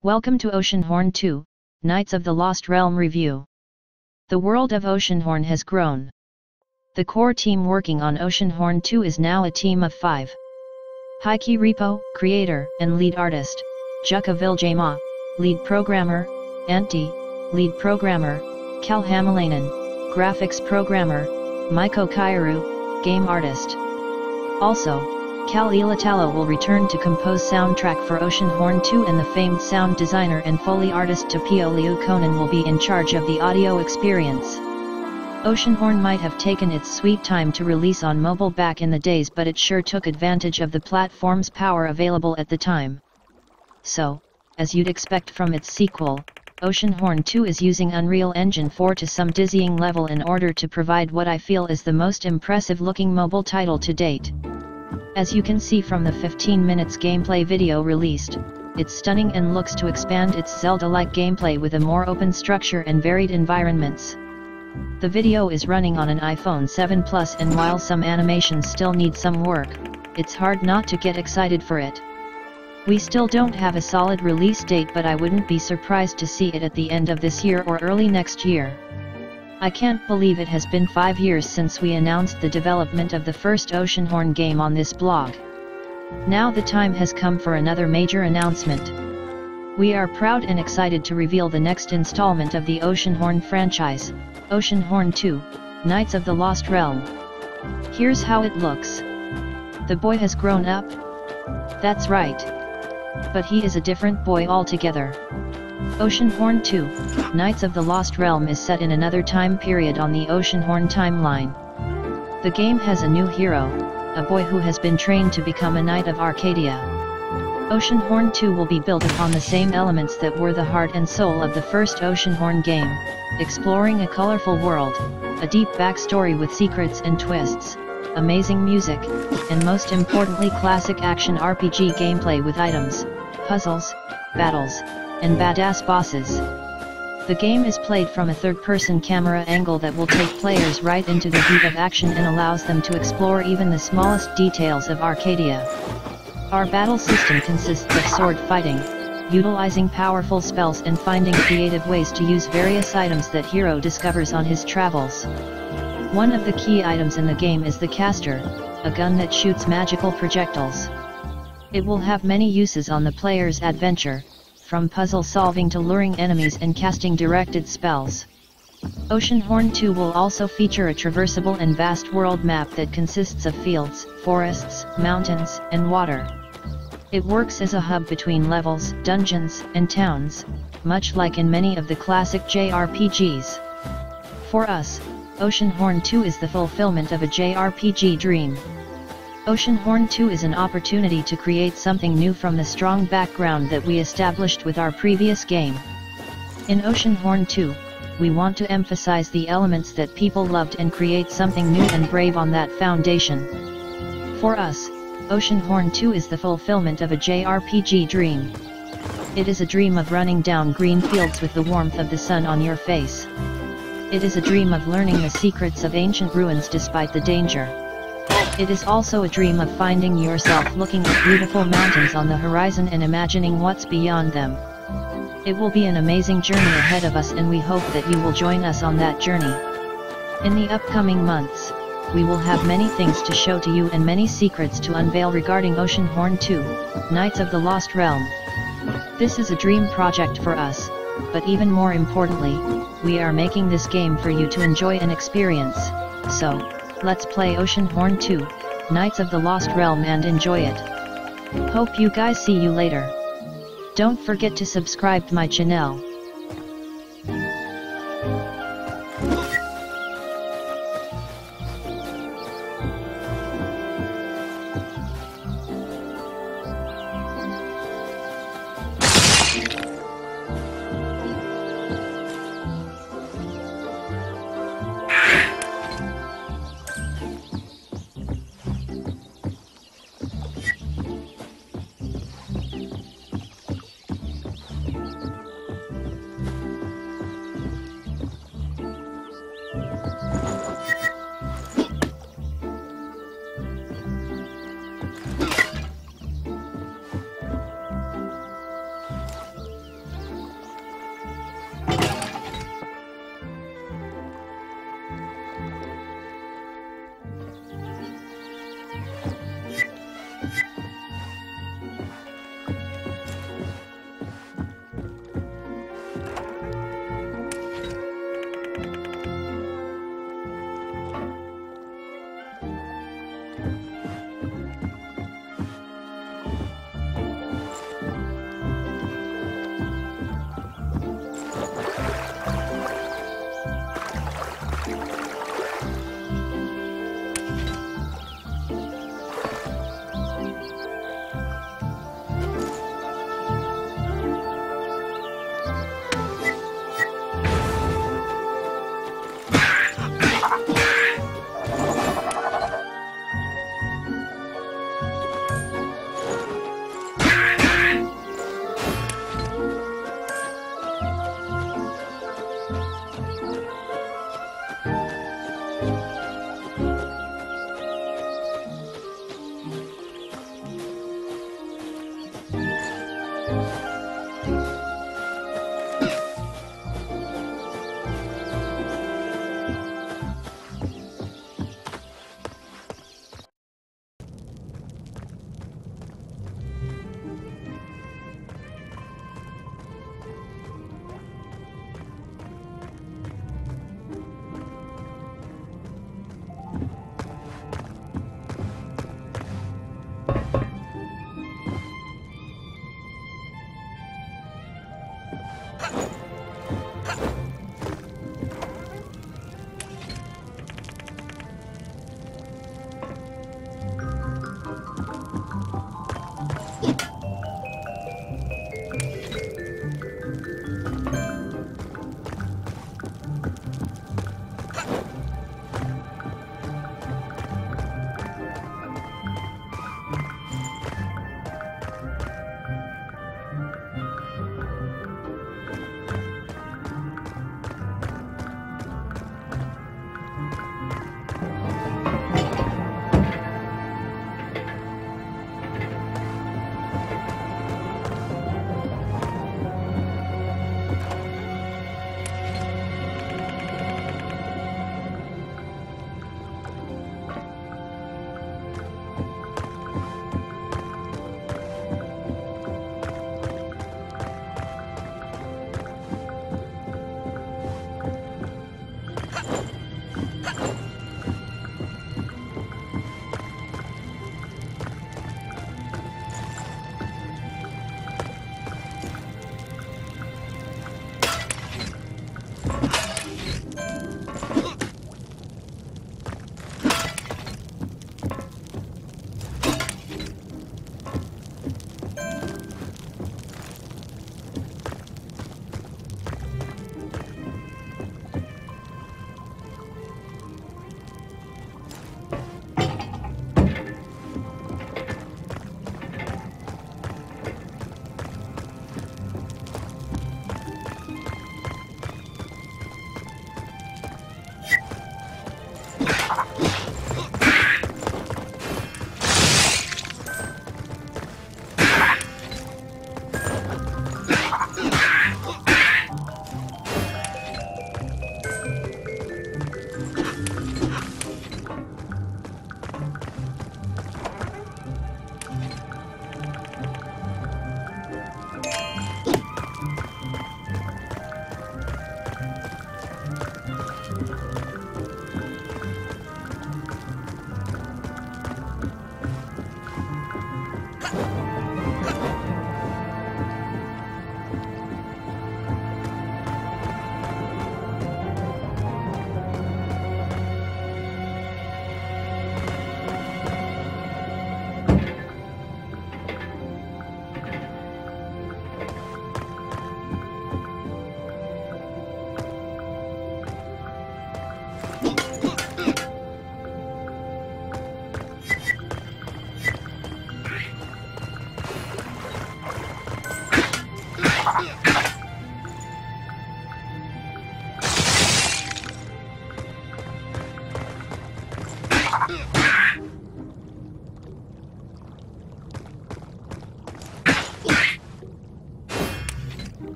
Welcome to Oceanhorn 2, Knights of the Lost Realm review. The world of Oceanhorn has grown. The core team working on Oceanhorn 2 is now a team of 5. Heikki Repo, creator and lead artist, Jukka Viljamaa, lead programmer, Antti, lead programmer, Kalle Hämäläinen, graphics programmer, Miko Kiuru, game artist. Also, Kalle Ylitalo will return to compose soundtrack for Oceanhorn 2, and the famed sound designer and foley artist Tapio Liukkonen will be in charge of the audio experience. Oceanhorn might have taken its sweet time to release on mobile back in the days, but it sure took advantage of the platform's power available at the time. So, as you'd expect from its sequel, Oceanhorn 2 is using Unreal Engine 4 to some dizzying level in order to provide what I feel is the most impressive looking mobile title to date. As you can see from the 15 minutes gameplay video released, it's stunning and looks to expand its Zelda-like gameplay with a more open structure and varied environments. The video is running on an iPhone 7 Plus, and while some animations still need some work, it's hard not to get excited for it. We still don't have a solid release date, but I wouldn't be surprised to see it at the end of this year or early next year. I can't believe it has been 5 years since we announced the development of the first Oceanhorn game on this blog. Now the time has come for another major announcement. We are proud and excited to reveal the next installment of the Oceanhorn franchise, Oceanhorn 2, Knights of the Lost Realm. Here's how it looks. The boy has grown up? That's right. But he is a different boy altogether. Oceanhorn 2, Knights of the Lost Realm is set in another time period on the Oceanhorn timeline. The game has a new hero, a boy who has been trained to become a Knight of Arcadia. Oceanhorn 2 will be built upon the same elements that were the heart and soul of the first Oceanhorn game, exploring a colorful world, a deep backstory with secrets and twists, amazing music, and most importantly classic action RPG gameplay with items, puzzles, battles, and badass bosses. The game is played from a third-person camera angle that will take players right into the heat of action and allows them to explore even the smallest details of Arcadia. Our battle system consists of sword fighting, utilizing powerful spells and finding creative ways to use various items that hero discovers on his travels. One of the key items in the game is the caster, a gun that shoots magical projectiles. It will have many uses on the player's adventure, from puzzle solving to luring enemies and casting directed spells. Oceanhorn 2 will also feature a traversable and vast world map that consists of fields, forests, mountains, and water. It works as a hub between levels, dungeons, and towns, much like in many of the classic JRPGs. For us, Oceanhorn 2 is the fulfillment of a JRPG dream. Oceanhorn 2 is an opportunity to create something new from the strong background that we established with our previous game. In Oceanhorn 2, we want to emphasize the elements that people loved and create something new and brave on that foundation. For us, Oceanhorn 2 is the fulfillment of a JRPG dream. It is a dream of running down green fields with the warmth of the sun on your face. It is a dream of learning the secrets of ancient ruins despite the danger. It is also a dream of finding yourself looking at beautiful mountains on the horizon and imagining what's beyond them. It will be an amazing journey ahead of us, and we hope that you will join us on that journey. In the upcoming months, we will have many things to show to you and many secrets to unveil regarding Oceanhorn 2, Knights of the Lost Realm. This is a dream project for us, but even more importantly, we are making this game for you to enjoy and experience. So, let's play Oceanhorn 2, Knights of the Lost Realm and enjoy it. Hope you guys see you later. Don't forget to subscribe to my channel.